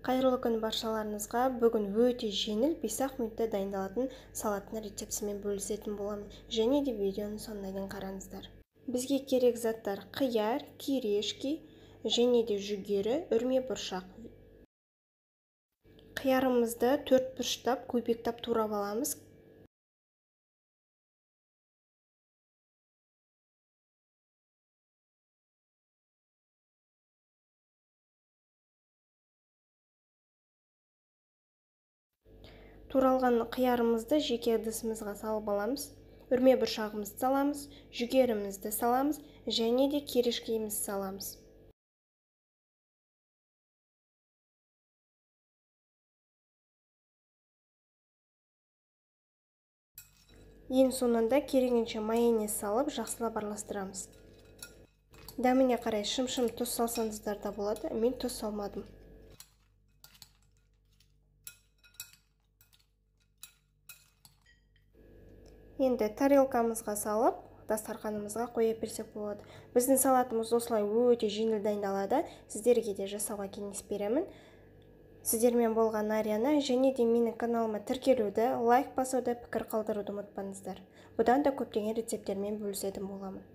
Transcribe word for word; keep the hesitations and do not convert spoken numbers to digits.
Қайырлы күн баршаларыңызға. Бүгін өте жеңіл бес-ақ минутта дайындалатын салаттың рецептісімен бөлісетін боламын. Және де видеоның соңына дейін қараңыздар. Бізге керек заттар: қияр, кирешки және де жүгері, үрме бұршақ. Қиярымызды төрт бұрыштап, көбіктеп турап аламыз. Туралған қиярымызды жеке ыдысымызға салып аламыз. Үрме бұршағымызды саламыз, жүгерімізді саламыз және де кирешкемізді саламыз. Ең соңында керегенше майонез салып, жақсылап араластырамыз. Дәміне қарай шым-шым тұз салсаңыздар да болады, мен тұз салмадым. Енді тарелкамызға салып, дастарханымызға қоя берсек болады. Біздің салатымыз осылай өте жеңіл дайындалады. Сіздерге де жасауға кеңес беремін. Сіздермен болған Арияна, және де менің каналыма тіркелуді, лайк басуды, пікір қалдыруды ұмытпаңыздар. Бұдан да көптеген рецепттермен бөлісетін боламын.